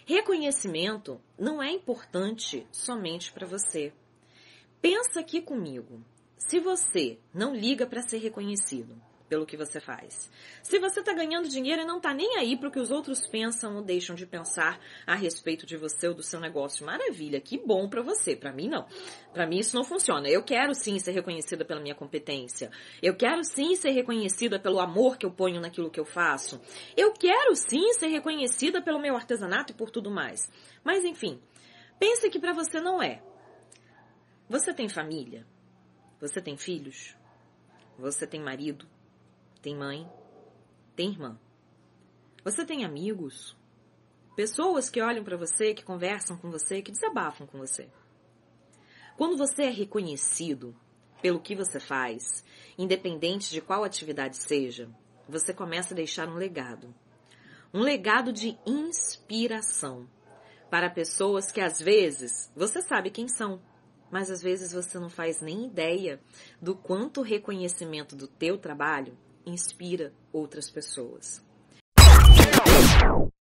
Reconhecimento não é importante somente para você. Pensa aqui comigo. Se você não liga para ser reconhecido pelo que você faz, se você está ganhando dinheiro e não está nem aí para o que os outros pensam ou deixam de pensar a respeito de você ou do seu negócio, maravilha, que bom para você. Para mim, não. Para mim, isso não funciona. Eu quero sim ser reconhecida pela minha competência. Eu quero sim ser reconhecida pelo amor que eu ponho naquilo que eu faço. Eu quero sim ser reconhecida pelo meu artesanato e por tudo mais. Mas, enfim, pense que para você não é. Você tem família? Você tem filhos? Você tem marido? Tem mãe? Tem irmã? Você tem amigos? Pessoas que olham para você, que conversam com você, que desabafam com você. Quando você é reconhecido pelo que você faz, independente de qual atividade seja, você começa a deixar um legado. Um legado de inspiração para pessoas que às vezes você sabe quem são, mas às vezes você não faz nem ideia do quanto o reconhecimento do teu trabalho inspira outras pessoas.